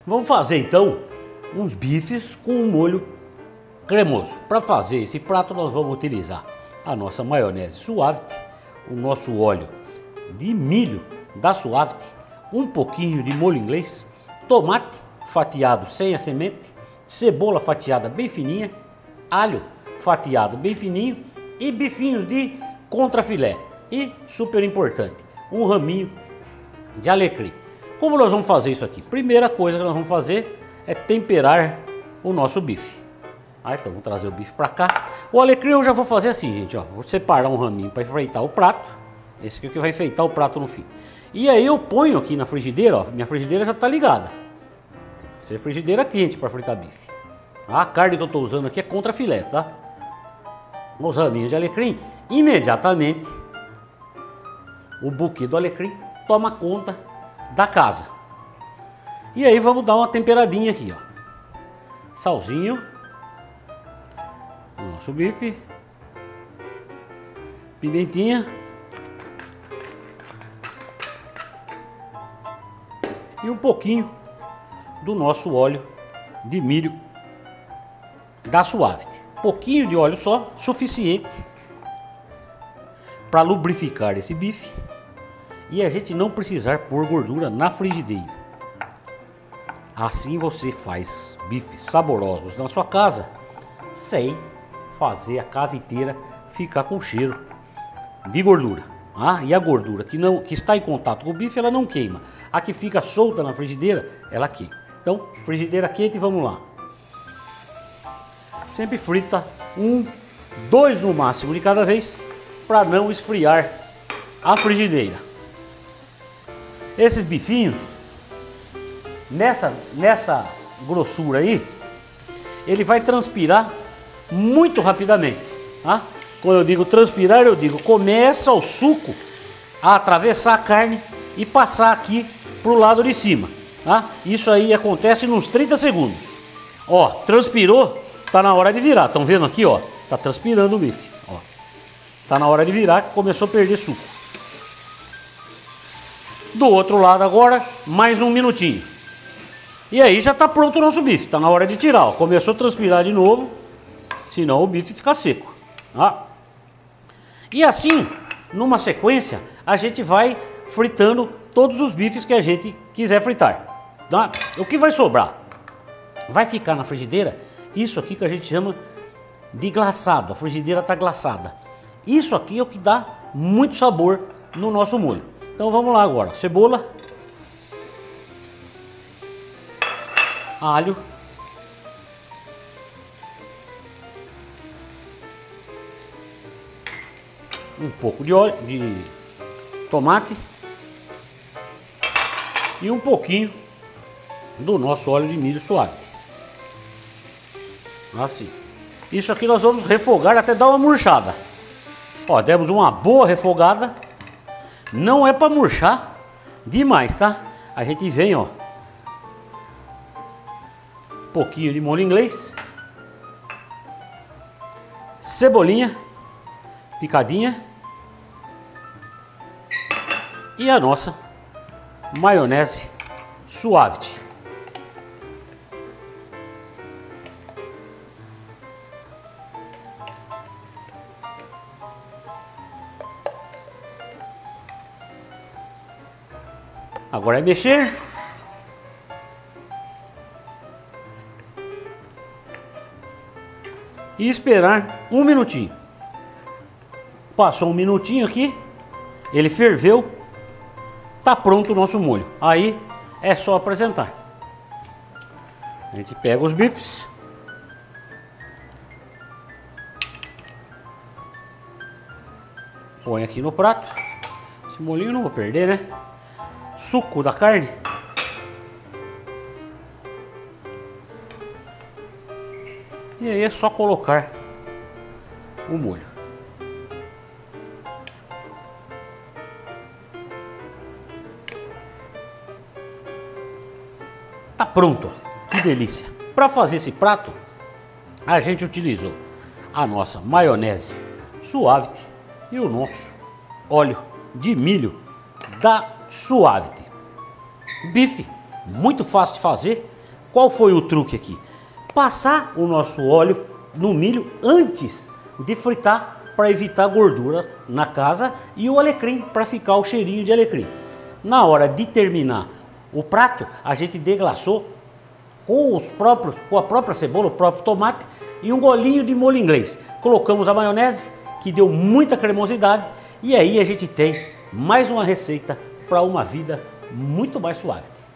Vamos fazer então uns bifes com um molho cremoso. Para fazer esse prato nós vamos utilizar a nossa maionese Suavity, o nosso óleo de milho da Suavity, um pouquinho de molho inglês, tomate fatiado sem a semente, cebola fatiada bem fininha, alho fatiado bem fininho e bifinhos de contrafilé. E, super importante, um raminho de alecrim. Como nós vamos fazer isso aqui? Primeira coisa que nós vamos fazer é temperar o nosso bife. Então vamos trazer o bife para cá. O alecrim eu já vou fazer assim, gente, ó. Vou separar um raminho para enfeitar o prato. Esse aqui que vai enfeitar o prato no fim. E aí eu ponho aqui na frigideira, ó. Minha frigideira já está ligada. Tem que ser frigideira quente para fritar bife. A carne que eu estou usando aqui é contra filé, tá? Os raminhos de alecrim, imediatamente o buquê do alecrim toma conta da casa. E aí vamos dar uma temperadinha aqui, ó. Salzinho no nosso bife, pimentinha e um pouquinho do nosso óleo de milho da Suavity. Pouquinho de óleo só, suficiente para lubrificar esse bife e a gente não precisar pôr gordura na frigideira. Assim você faz bifes saborosos na sua casa sem fazer a casa inteira ficar com cheiro de gordura. E a gordura que está em contato com o bife, ela não queima. A que fica solta na frigideira, ela queima. Então, frigideira quente, vamos lá. Sempre frita dois no máximo de cada vez, para não esfriar a frigideira. Esses bifinhos, nessa grossura aí, ele vai transpirar muito rapidamente. Quando eu digo transpirar, eu digo começa o suco a atravessar a carne e passar aqui pro lado de cima. Isso aí acontece nos 30 segundos. Ó, transpirou, tá na hora de virar. Estão vendo aqui, ó? Tá transpirando o bife. Ó. Tá na hora de virar, que começou a perder suco. Do outro lado agora, mais um minutinho. E aí já tá pronto o nosso bife. Tá na hora de tirar, ó. Começou a transpirar de novo, senão o bife fica seco. E assim, numa sequência, a gente vai fritando todos os bifes que a gente quiser fritar. O que vai sobrar? Vai ficar na frigideira isso aqui que a gente chama de glaçado. A frigideira está glaçada. Isso aqui é o que dá muito sabor no nosso molho. Então vamos lá agora. Cebola, alho, um pouco de óleo, de tomate e um pouquinho do nosso óleo de milho suave. Assim. Isso aqui nós vamos refogar até dar uma murchada. Ó, demos uma boa refogada. Não é para murchar demais, tá? A gente vem, ó, um pouquinho de molho inglês, cebolinha picadinha e a nossa maionese Suavity. Agora é mexer. E esperar um minutinho. Passou um minutinho aqui, ele ferveu, tá pronto o nosso molho. Aí é só apresentar. A gente pega os bifes, põe aqui no prato. Esse molhinho eu não vou perder, né? Suco da carne. E aí é só colocar o molho. Tá pronto, que delícia! Para fazer esse prato, a gente utilizou a nossa maionese Suavity e o nosso óleo de milho da Suavity. Bife muito fácil de fazer Qual foi o truque aqui? Passar o nosso óleo no milho antes de fritar para evitar gordura na casa e o alecrim para ficar o cheirinho de alecrim. Na hora de terminar o prato, a gente deglaçou com a própria cebola, o próprio tomate e um golinho de molho inglês. Colocamos a maionese, que deu muita cremosidade, e aí a gente tem mais uma receita para uma vida muito mais suave.